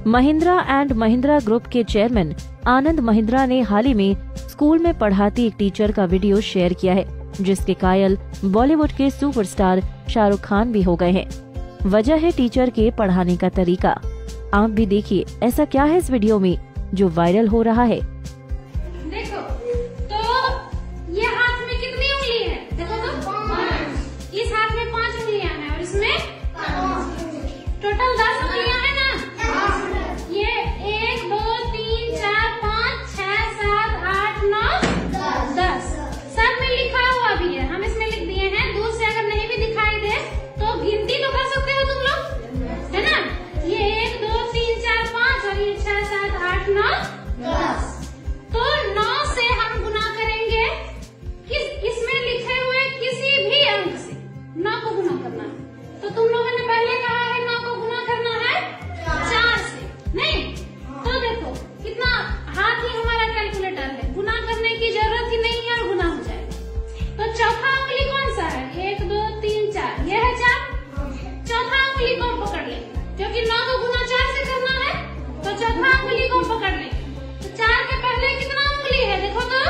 Mahindra and Mahindra group के chairman Anand Mahindra ने हाल ही में स्कूल में पढ़ाती एक टीचर का वीडियो शेयर किया है, जिसके कायल बॉलीवुड के सुपरस्टार शाहरुख खान भी हो गए हैं। वजह है टीचर के पढ़ाने का तरीका। आप भी देखिए ऐसा क्या है इस वीडियो में जो वायरल हो रहा है। देखो तो ये हाथ में कितनी उंगली है? देखो तो 5। इस हाथ में 5 उंगलियां हैं और इसमें टोटल 10 उंगलियां हैं ना। ये 1 2 3 4 5 6 7 8 9 10 सब में लिखा हुआ भी है, हम इसमें लिख दिए हैं। दूर से अगर नहीं भी दिखाई दे तो गिनती तो कर सकते हो तुम लोग, है ना। ये 1 2 3 4 5 और ये 6 7 8 9 10। तो 9 से हम गुना करेंगे इसमें लिखे हुए किसी भी अंक से 9 को गुना करना है। तो तुम लोगों ने पहले कहा है 9 को गुना करना है 4 से, नहीं? तो देखो कितना हाथ ही हमारा कैलकुलेटर है, गुना करने की जरूरत ही नहीं है और गुना हो जाएगा। तो चौथा उंगली कौन सा है? 1 2 3 4, ये है 4। चौथा उंगली को पकड़ ले, क्योंकि 9 को गुना 4 से करना है, तो चौथा उंगली को पकड़ ले। तो 4 के पहले कितना उंगली है? देखो तो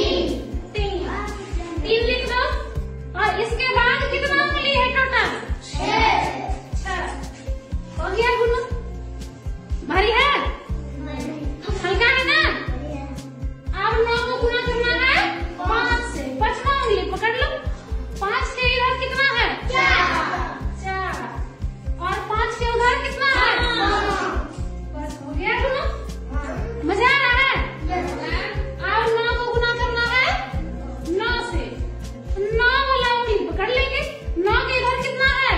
3 लिख दो। और इसके बाद कितना उंगली है टोटल? 6। हो गया गुना? भारी है? हल्का है ना? अब 9 को गुना करना है 5 से। 5वां उंगली पकड़ लो। 5 के इधर कितना है? 4। और 5 के उधर कितना है? 5। बस हो गया गुना। मजा आ रहा है? अब 9 को गुना करना है 9 से। 9 वाला उंगली पकड़ लेंगे। 9 के इधर कितना है?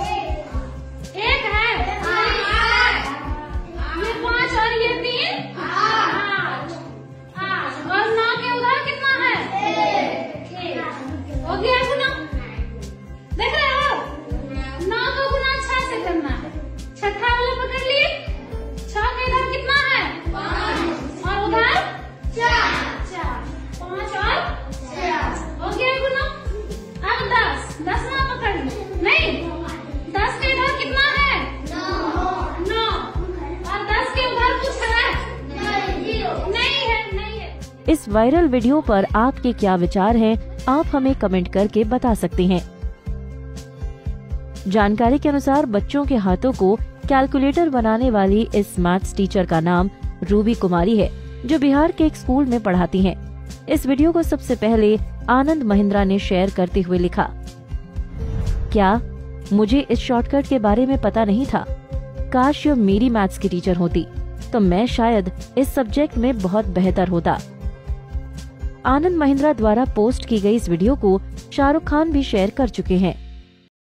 1 है। ये 5 और ये 3 8। और 9 के उधर कितना है? 1। हो गया गुना? देख रहे हो? 9 को गुना 6 से करना है। छठा वाला पकड़ लिए। 6 के इधर कितना है? 5 और उधर 4। 5 और 4 हो गया गुना। अब 10। 10वां पकड़ लो। नहीं, 10 के इधर कितना है? 9। और 10 के उधर कुछ है? नहीं है। इस वायरल वीडियो पर आपके क्या विचार हैं? आप हमें कमेंट करके बता सकते हैं। जानकारी के अनुसार बच्चों के हाथों को कैलकुलेटर बनाने वाली इस मैथ्स टीचर का नाम रूबी कुमारी है, जो बिहार के एक स्कूल में पढ़ाती हैं। इस वीडियो को सबसे पहले आनंद महिंद्रा ने शेयर करते हुए लिखा, क्या मुझे इस शॉर्टकट के बारे में पता नहीं था। काश ये मेरी मैथ्स की टीचर होती तो मैं शायद इस सब्जेक्ट में बहुत बेहतर होता। आनंद महिंद्रा द्वारा पोस्ट की गई इस वीडियो को शाहरुख खान भी शेयर कर चुके हैं।